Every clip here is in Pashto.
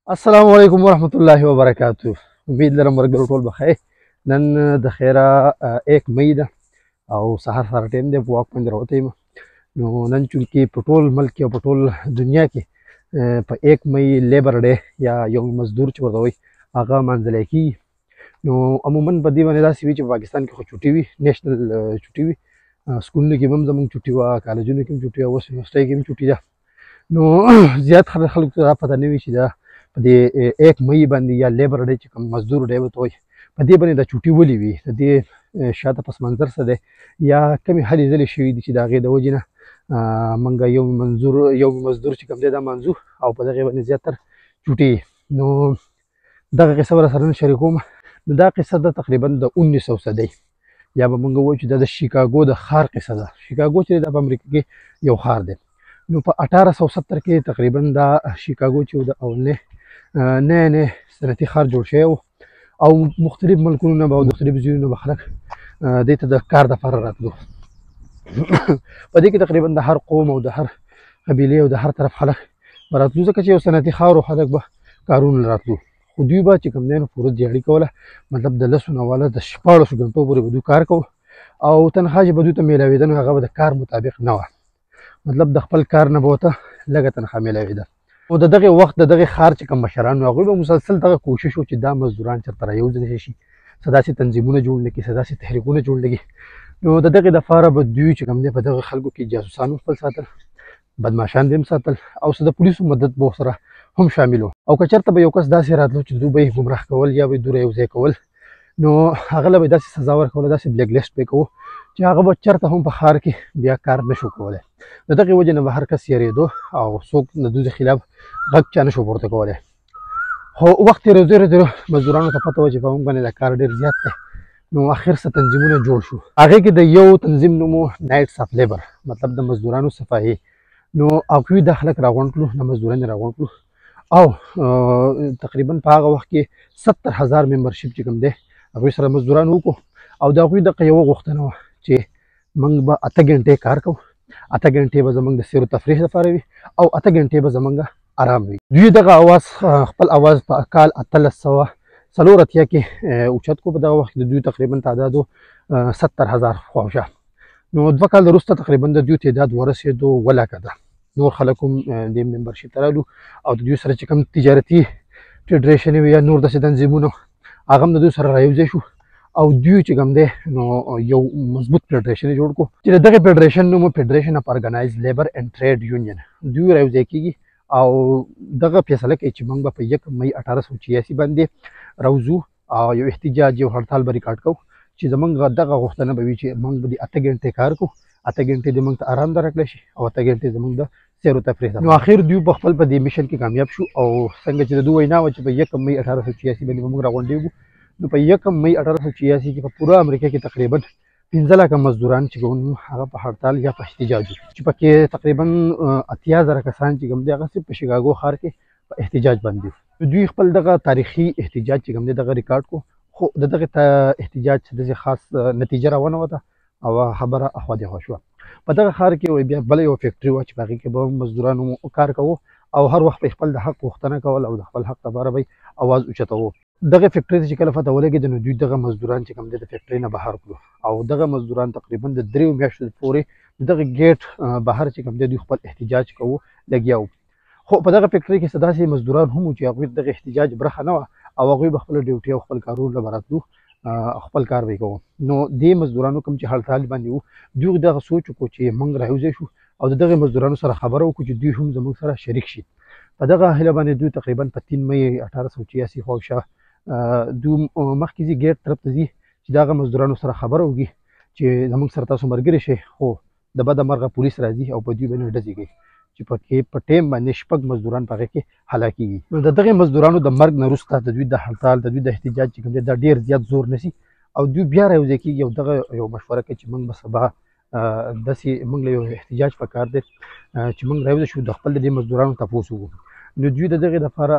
السلام علیکم ورحمۃ اللہ وبرکاتہ. امید لرم مرګرو ټول بخیر. نن د خیره 1 مئی ده او سهار سره ټیم دی، په واک باندې راوتی یم. نو نن چونکې په ټول ملک کې او په ټول دنیا کې په 1 مئی لیبر ډے یا یوم مزدور چې ورته وایي هغه لمانځلی کېږي. نو عموما په دې باندې داسې وي چې په پاکستان کې خو چوټي وي، نیشنل چوټي وي، سکولونو کې هم زموږ چوټي وه، کالجونو کې هم چوټي وه، اوس یونیورسټۍ کې هم چوټي ده. نو زیات خلکو ته دا پته نه وي چې دا په دې 1 مئی باندې یا لیبر ډے چې کوم مزدور ډے ورته وایي په دې باندې دا چوټي ولې وي، د دې شاته پس منظر څه دی یا کومې هلې ځلې شوي دي چې د هغې د وجې نه موږ یوم مزدور چې کوم دی دا مانځو او په دغې باندې زیاتر چوټي. نو دغه قصه به راسره نن شریکوم. نو دا قصه ده تقریبا د 1900 صدۍ یا به موږ ووایو چې دا د شیکاګو د ښار قصه ده. شیکاګو چې دا په امریکا کې یو ښار دی. نو په 1870 کې تقریبا دا شیکاګو چې د اولنې نه صنعتي ښار جوړ شوی و او مختلف ملکونو نه به او مختلف ځایونو نه به خلک دې ته د کار دپاره راتلو. په دې کې تقریبا د هر قوم او د هر قبیلې او د هر طرف خلک به راتلو، ځکه چې یو صنعتي ښار و، خلک به کارونو راتلو. خو دوی به چې کوم دی نو پوره دیاړي کوله، مطلب د 10 نه والا د 14 ګنټو پورې به دوی کار کوو او تنخوا چې به دوی ته میلاوېده نو هغه به د کار مطابق نه وه، مطلب د خپل کار نه به ورته لږه تنخوا میلاوېده. نو د دغې وخت د دغې ښار چې کوم مشران وو هغوی به مسلسل دغه کوشش و چې دا مزدوران چېرته رایوځلی شي، څه داسې تنظیمونه جوړ نه کړي، څه داسې تحریکونه جوړ نه کړي. نو د دغې دپاره به دوی چې کوم دی په دغه خلکو کې جاسوسان هم خپل ساتل، بدماشان دې هم ساتل او څه د پولیسو مدد به ورسره هم شامل و. او که چېرته به یو کس داسې راتلو چې دوی به یې ګمراه کول یا به یې دوی یو ځای کول، نو هغه له به یې داسې سزا ورکوله، داسې بلیک لیسټ به یې کوو چې هغه به چېرته هم په ښار کې بیا کار نه شو کولی. د دغې وجې نه به هر کس یېرېدو او څوک د دوی د خلاف غږ چا نه شو پورته کولی. خو وخت تېرېدو مزدورانو ته پته وه چې په موږ باندې دا کار ډېر زیات دی. نو اخر څه تنظیمونه جوړ شو، هغې کې د یو تنظیم نوم و نایټس اف لیبر، مطلب د مزدورانو صفایي. نو هغوی دا خلک راغونډ کړو، دا مزدوران یې راغونډ کړو او تقریبا په هغه وخت کې 70,000 ممبرشپ چې کوم دی هغوی سره مزدوران وکړو او د هغوی دغه یوه غوښتنه وه چې موږ به 8 ګنټې کار کوو، 8 ګنټې به زموږ د سیر و تفریح لپاره وي او 8 ګنټې به زموږ آرام وي. دوی دغه اواز خپل اواز په کال 1884 کې اوچت کو. په دغه وخت د دوی تقریبا تعداد 70,000 خواوشا. نو 2 کال وروسته تقریبا د دوی تعداد ورسېدو 2 لکه ده. نور خلک هم د ممبرشپ ته رالو او د دوی سره چې کوم تجارتي فیډریشن وي یا نور داسې تنظیمونه هغه هم د دوی سره رایوځای شو او دوی چې کوم دی نو یو مضبوط فیډریشن یې جوړ کړو چې د دغې فیډریشن نوم فیډریشن اف ارګنایز لیبر اینډ ټریډ یونین. دوی رایوځای کېږي او دغه فیصله کوي چې موږ به په 1 مئی 1886 باندې راوځو او یو احتجاج یو هړتال به ریکارډ کوو چې زموږ دغه غوښتنه به وي چې موږ به د 8 ګنټې کار کوو، 8 ګنټې دې موږ ته آرام درکړی شي او 8 ګنټې زموږ د سیر و تفریح. نو اخر دوی په خپل په دې میشن کې کامیاب شو او څنګه چې د دوی وینا وه چې په 1 مئی 1886 باندې به موږ راغونډېږو. نو په 1 مئی 1886 کې په پوره امریکا کې تقریبا 15 لکه مزدوران چې کوم هغه په هړتال یا په احتجاج وو چې پکې تقریبا 80,000 کسان چې کوم دی هغه صرف په شیکاګو ښار کې په احتجاج باندې وو. دوی خپل دغه تاریخي احتجاج چې کوم دی دغه ریکارډ کو، خو د دغه احتجاج داسې خاص نتیجه راونه وته او خبره اخوا دېخوا شوه. په دغه ښار کې بیا بله یوه فیکټري وه چې په هغې کې به مزدورانو کار کوو او هر وخت به خپل د حق غوښتنه کول او د خپل حق لپاره به اواز اوچتوو. دغه فیکټرۍ ته چې کله فتح ولګېده نو دوی دغه مزدوران چې کوم دی د فیکټرۍ نه بهر کړو او دغه مزدوران تقریبا د 3 میاشتو پورې دغه ګیټ بهر چې کوم دی دوی خپل احتجاج کوو لګیا وو. خو په دغه فیکټرۍ کې څه داسې مزدوران هم وو چې هغوی دغه احتجاج برخه نه وه او هغوی به خپله ډیوټي او خپل کارونو له به راتلو، خپل کار به یې کوو. نو دې مزدورانو کوم چې هړتال باندې وو دوی دغه سوچ وکړو چې موږ رایوځای شو او د دغې مزدورانو سره خبره وکړو چې دوی هم زموږ سره شریک شي. په دغه هیله باندې دوی تقریبا په 3 مئی 1886 خواوشا دوی مخکې ځي ګیټ طرف ته ځي چې دغه مزدورانو سره خبره وکړي چې زموږ سره تاسو ملګري شئ. خو د بده مرغه پولیس راځي او په دوی باندې ډزې کوي چې پکې په ټیم باندې 6 مزدوران په هغې کې هلاکېږي. نو د دغې مزدورانو د مرګ نه وروسته د دوی د هړتال د دوی د احتجاج چې کوم دی دا ډېر زیات زور نیسي او دوی بیا رایوځای کېږي او دغه یو مشوره کوي چې موږ به سبا داسې موږ له یو احتجاج پکار دی چې موږ راوځو شو د خپل د دې مزدورانو تپوس وکړو. نو دوی د دغې دپاره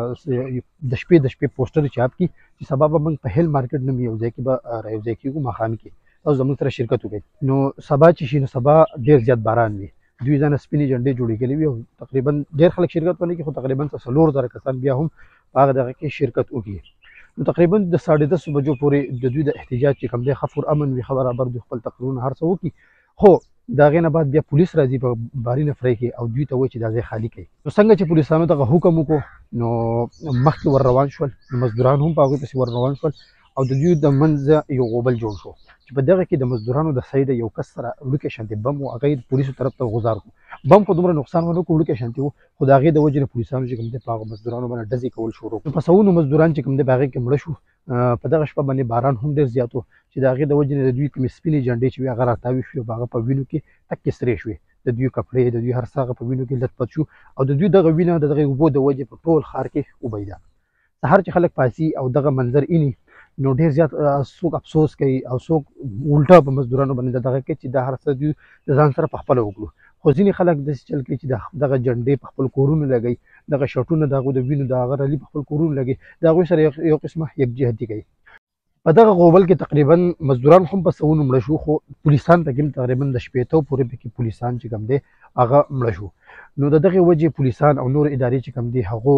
د شپې پوسټر چاپ کړي چې سبا به موږ په هیل مارکیټ نوم یو ځای کې به رایوځای کېږو ماښام کې، تاسو زموږ سره شرکت وکړئ. نو سبا چې شي نو سبا ډېر زیات باران وي دوی ځانه سپینې جنډې جوړې کړې وي او تقریبا ډېر خلک شرکت ونه کړي خو تقریبا 4,000 کسان بیا هم په هغه دغه کې شرکت وکړي. نو تقریبا د 10:30 بجو پورې د دوی د احتجاج چې کوم دی خفور امن وي ښه برابر دوی خپل تقریرونه هر څه وکړي، خو د هغې نه بعد بیا پولیس راځي په بارینه فری کوي او دوی ته وایي چې دا ځای خالي کوي. نو څنګه چې پولیسانو دغه حکم وکړو نو مخکې ور روان شول، نو مزدوران هم په هغوی پسې ور روان شول او د دوی د منځه یو غوبل جوړ شو چې په دغه کې د مزدورانو د سایډه یو کس سره وړوکی شانتې بم و، هغه یې پولیسو طرف ته غوځار کړو. بم خو دومره نقصان ونه کړو، وړوکی شانتې و، خو د هغې د وجې نه پولیسانو چې کوم دی په هغو مزدورانو باندې ډزې کول شروع کړو. نو په سوونو مزدوران چې کوم دی په هغې کې مړه شو. په دغه شپه باندې باران هم ډېر زیات و چې د هغې د وجې نه د دوی کومې سپینې جنډې چې وي هغه راتاوې شوې او په هغه په وینو کې تکې سرې شوې، د دوی کپړې د دوی هر څه هغه په وینو کې لت پت شو او د دوی دغه وینه د دغې اوبو د وجې په ټول ښار کې وبهېده. سهار چې خلک پاڅي او دغه منظر ویني نو ډېر زیات څوک افسوس کوي او څوک الټا په مزدورانو باندې دغه کوي چې دا هر څه دوی د ځان سره په خپله وکړو. خو ځینې خلک داسې چل کوي چې دغه جنډې په خپل کورونو لګوي، دغه شرټونه د هغوی د وینو د هغه رالي په خپل کورونو لګوي، د هغوی سره یو قسمه یکجهتي کوي. په دغه غوبل کې تقریبا مزدوران هم په سوونو مړه شو، خو پولیسان پکې هم تقریبا د 80 پورې پکې پولیسان چې کوم دی هغه مړه شو. نو د دغې وجې پولیسان او نور ادارې چې کوم دی هغو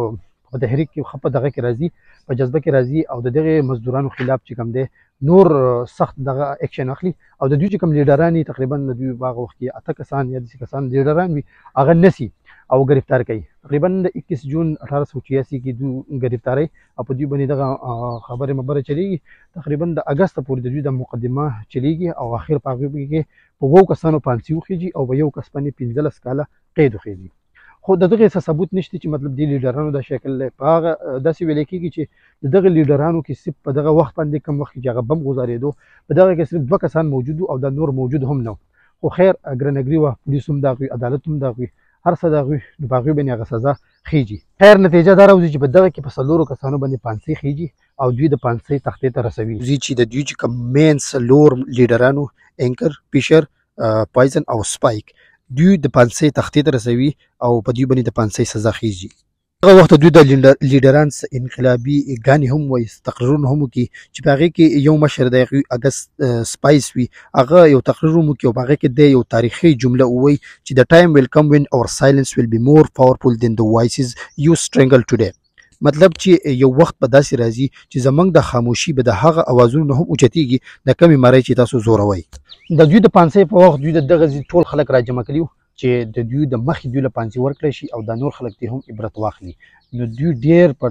په تحریک کې ښه په دغه کې راځي، په جذبه کې راځي او د دغې مزدورانو خلاف چې کوم دی نور سخت دغه اکشن اخلي او د دوی چې کوم لیډران دي تقریبا د دوی په هغه وخت کې 8 کسان یا داسې کسان لیډران وي هغه نسي او ګرفتار کوي. تقریبا د 21 جون 1886 کې دوی ګرفتاري او په دوی باندې دغه خبرې مبره چلیږي. تقریبا د اګست پورې د دوی د مقدمه چلیږي او اخر په هغې کې په 2 کسانو پانسي وخیږي او په یو کس باندې 15 کاله قید وخیږي. خو د دغې څه ثبوت نشته چې مطلب د لیډرانو دا شکل دی. په هغه داسې ویل کېږي چې د دغه لیډرانو کې صرف په دغه وخت باندې کوم وخت چې هغه بم غوځارېدو په دغه کې صرف 2 کسان موجود وو او دا نور موجود هم نه. خو خیر ګرنګري وه، پولیس هم د هغوی، عدالت هم د هغوی، هر څه د هغوی، نو په هغوی باندې هغه سزا خیږي. خیر نتیجه دا راوځي چې په دغه کې په 4 کسانو باندې پانسۍ خیږي او دوی د پانسۍ تختې ته رسوي چې د دوی چې کوم مین 4 لیډرانو اینکر، پیشر، پایزن او سپایک دوی د پانسۍ تختې ته رسوي او په دوی باندې د پانسۍ سزا خیږي. هغه وخت دوی د لیډران انقلابي ګانې هم وایي، تقریرونه هم وکړي چې په هغې کې یو مشر د هغوی اګست سپایس وي، هغه یو تقریر هم وکړي او په هغې کې د یو تاریخي جمله ووایي چې the time will come when our silence will be more powerful than the voices you strangle today. مطلب چې یو وخت به داسې راځي چې زمونږ د خاموشي به د هغه اوازونو هم اوچتېږي د کمې مرۍ چې تاسو زوروئ. د دوی د پانسۍ په وخت دوی د دغه ټول خلک راجمع کړي وو چې د دوی د مخې دوی له پانسۍ ورکړی شي او دا نور خلک دې هم عبرت واخلي. نو دوی ډېر په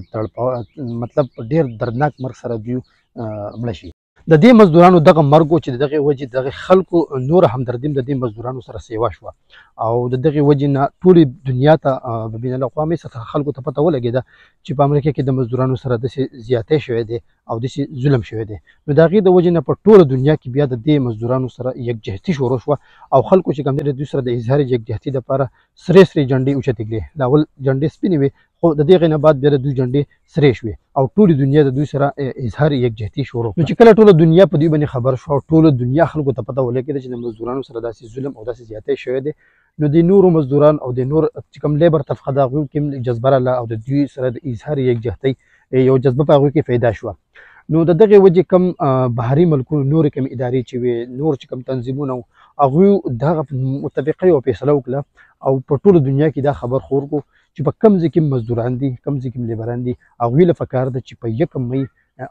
مطلب په ډېر دردناک مرګ سره دوی مړه شي. د دې مزدورانو دغه مرګ و چې د دغې وجې دغه خلکو نور همدردي هم د دې مزدورانو سره سیوا شوه او د دغې وجې نه ټولې دنیا ته بین الاقوامي سطح خلکو ته پته ولګېده چې په امریکا کې د مزدورانو سره داسې زیاتی شوی دی او داسې ظلم شوی دی. نو د هغې د وجې نه په ټوله دنیا کې بیا د دې مزدورانو سره یکجهتي شروع شوه او خلکو چې کوم دی د دوی سره د اظهار یکجهتي دپاره سرې سرې جنډې اوچتې کړې. د اول جنډې سپینې وې خو د دې هغې نه بعد بیا د دوی جنډې سرې شوې او ټولې دنیا د دوی سره اظهار یکجهتي شروع. نو چې کله ټوله دنیا په دوی باندې خبر شوه او ټوله دنیا خلکو ته پته ولګېده چې د مزدورانو سره داسې ظلم او داسې زیاتی شوی دی، نو د نورو مزدوران او د نور چې کوم لیبر طبقه د هغوی کې جذبه راغله او د دوی سره د اظهار یکجهتۍ یو جذبه په هغوی کې پیدا شوه. نو د دغې وجې کم بهري ملکونو نورې کومې ادارې چې وې، نور چې کوم تنظیمونه وو، هغوی دغه متفقه یوه فیصله وکړه او په ټوله دنیا کې دا خبر خور کړو چې په کوم ځای کې مزدوران دي، کوم ځای کې لیبران دي، هغوی له پکار ده چې په 1 مۍ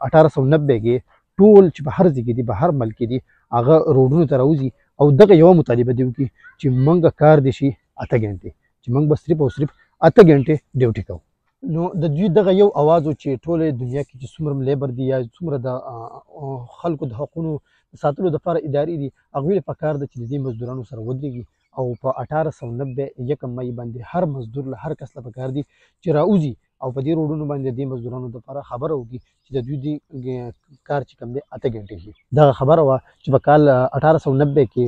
1890 کې ټول چې په هر ځای کې دي، په هر ملک کې دي، هغه روډونو ته راوځي او دغه یوه مطالبه دې وکړي چې موږ کار دې شي 8 غنټې، چې موږ به صرف او صرف 8 غنټې ډیوټي کوو. نو د دوی دغه یو اواز و چې ټوله دنیا کې چې څومره لیبر دي یا څومره د خلکو د حقونو ساتلو دپاره ادارې دي، هغوی له پکار ده چې د دې مزدورانو سره ودرېږي او په 1890 1 مۍ باندې هر مزدور له هر کس له پکار دي چې راوځي او په دې روډونو باندې د دې مزدورانو دپاره خبره وکړي چې د دوی د کار چې کوم دی 8 غنټې شي. دغه خبره وه چې په کال 1890 کې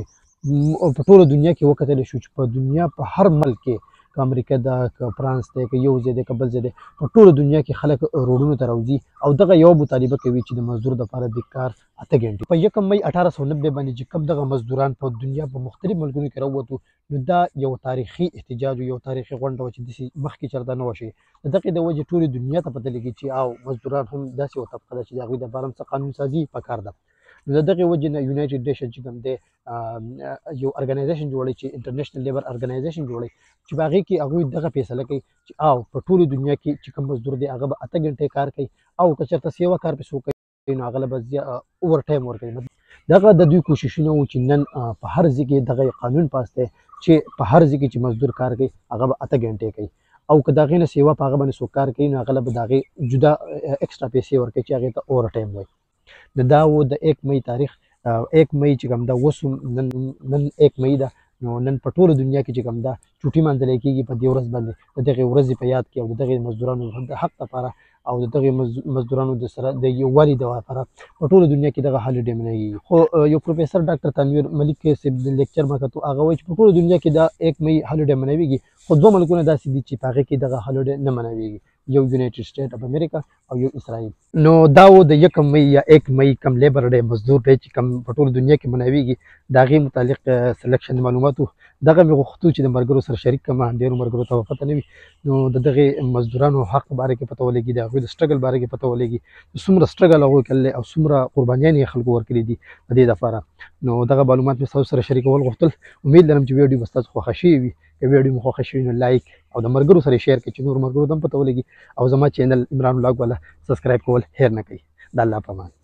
په ټوله دنیا کې وکتلی شو چې په دنیا په هر ملک کې که امریکا ده، که فرانس دی، که یو ځای دی، که بل ځای دی، په ټوله دنیا کې خلک روډونو ته راوځي او دغه یوه مطالبه کوي چې د مزدور دپاره د کار 8 غنټې. په 1 مۍ 1890 باندې چې کوم دغه مزدوران په دنیا په مختلف ملکونو کې راووتو، نو دا یو تاریخي احتجاج و، یو تاریخي غونډه وه چې داسې مخکې چېرته نه وه شوې. د دغې د وجې ټولې دنیا ته پته لګي چې او مزدوران هم داسې یوه طبقه ده چې د هغوی دپاره هم څه قانون سازي پکار ده. نو د دغې وجې نه یونایټډ نیشن چې کوم دی یو ارګنایزیشن جوړوي چې انټرنیشنل لیبر ارګنایزیشن جوړوي چې په هغې کې هغوی دغه فیصله کوي چې او په ټولو دنیا کې چې کوم مزدور دی هغه به 8 ګنټې کار کوي او که چېرته سیوا کار پې څوک کوي نو هغه له به اوور ټایم ورکوي. دغه د دوی کوششونه وو چې نن په هر ځای کې دغه قانون پاس دی چې په هر ځای کې چې مزدور کار کوي هغه به 8 ګنټې کوي او که د هغې نه سیوا په هغه باندې څوک کار کوي نو هغه له به د هغې جدا اکسټرا پیسې ورکوي چې هغې ته اوور ټایم وایي. نو دا و د 1 مئی تاریخ 1 مئی چې کوم ده اوس نن 1 مئی ده نو نن په ټوله دنیا کې چې کوم ده چوټي مانځلی کېږي په دې ورځ باندې د دغې ورځې په یاد کې او د دغې مزدورانو د حق لپاره او د دغې مزدورانو د سره د یووالي د لپاره په ټوله دنیا کې دغه هالیډې منېږي. خو یو پروفیسر ډاکټر تنویر ملک صاحب د لیکچر ما کتو هغه وایي چې په ټوله دنیا کې دا 1 مئی هالیډې منېږي خو 2 ملکونه داسې دي چې په هغې کې دغه هالیډې نه منېږي یو یونایټډ سټیټ اف امریکا او یو اسرائیل. نو دا و د 1 مئی یا 1 مئی کم لیبر ډے مزدور ډے چې کم په ټوله دنیا کې مناویږي د هغې متعلق سلیکشن معلومات و دغه مې غوښتو چې د ملګرو سره شریک کړم ډېرو ملګرو ته پته نه وي نو د دغې مزدورانو حق باره کې پته ولګي د هغوی د سټرګل باره کې پته ولګي څومره سټرګل هغوی کړلی او څومره قربانیانې یې خلکو ورکړي دي د دې دپاره. نو دغه معلومات مې ستاسو سره شریکول غوښتل. امید لرم چې ویډیو به ستاسو خوښه شوې وي. که ویډیو مو خوښه شوې نو لایک او د ملګرو سره شیر کړئ چې نور ملګرو ته هم پته ولګي او زما چینل عمران ولاګ والا سبسکرایب کول هیر نه کوي. د الله په امان.